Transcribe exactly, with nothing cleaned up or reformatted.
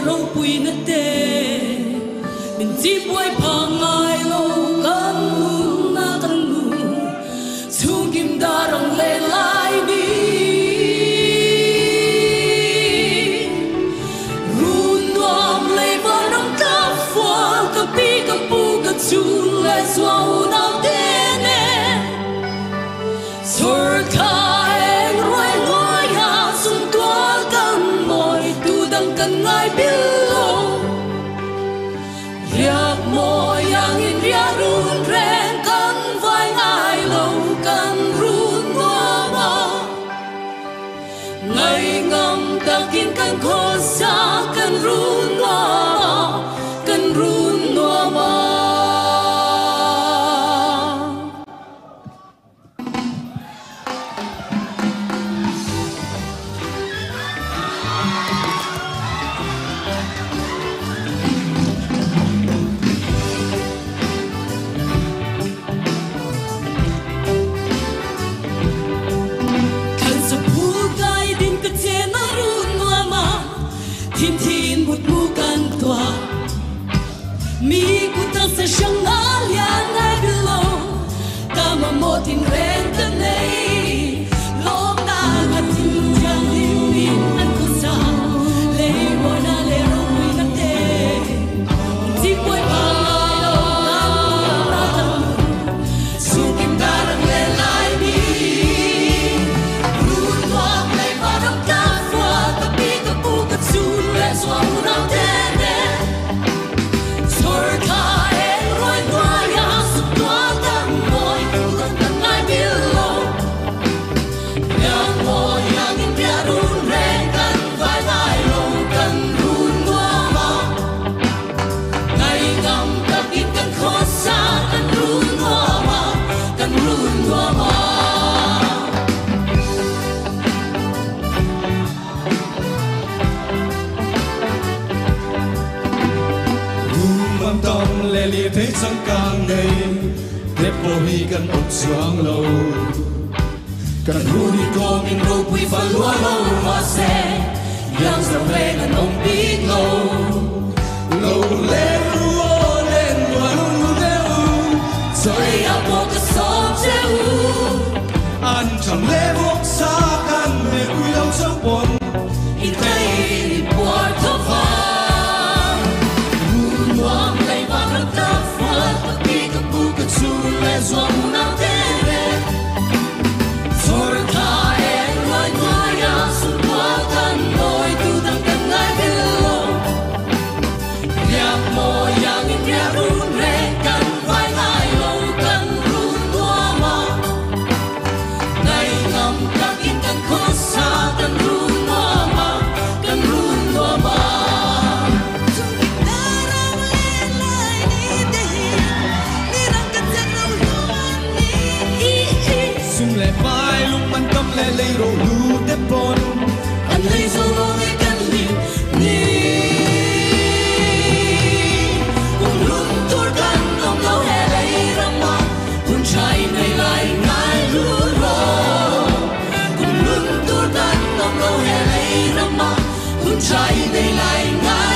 râu bùi nát tê mình chỉ bôi phang ai lâu căn nu na căn nu chu kim đa rong lê lại đi run doam lê vào nông cá phua cá pi cá pu cá chu lê xoa nào tê nè sor khai cần ai biết lâu việc môi yang in ria run ren cần vai ai lâu cần run hoa hoa ngày ngầm ta kín cần khó xa cần run hoa cần run hoa hoa thiên thiên một mũ can tòa mi cu ta sẽ sang ngã liang ai biết lâu ta mà một thiên ren tân này lo ta ngắt thiên giang thiên min ăn cô sa lê hoa na lê râu bùi nát tê chỉ bôi phang ai lâu ngắm ra tận su kim ta đang lê lại đi run toang lê vào đông cá phua cá pi cá pu cá chu xoa nào thế nè sor khai em rồi qua ya sụp toa căng môi gần gần ai biết lâu yang môi yang in bia run ren cần vai vai lâu cần run hoa hoa ngày ngầm cần in cần khó xa cần run hoa hoa cần run hoa hoa tông lê lìa thế chẳng càng ngày đẹp vô hi cần ốc xoang lâu cần ru đi cô mình râu bùi phá lúa lâu mà xe yang dòng lê cần ông biết lâu lâu lê rùa lên và luôn luôn lêu rồi áo bộ cả xóm treo ăn chẳng lê vốc xa cần mẹ quy lâu trong buồn in tay in buồn thấp vàng buông lấy vào nước ta phua ta pi ta pu ta chu lê zoang nào thế nè sor khai em rồi qua ya sun qua cần môi tu đang cần ai biết lâu nhạc môi yang in ria run ren cần vai ai lâu cần run hoa hoa ngày ngầm cần in cần khó xa cần run hoa hoa cần run hoa hoa lệ vai lúc man tâm lệ lệ rô lu tép bon anh lấy dấu lô lệ căn lì ni cùng lúc tôi căn ông lâu hè lấy răng hoa con trai này lại ngại lúa rô cùng lúc tôi căn ông lâu hè lấy răng hoa con trai này lại ngại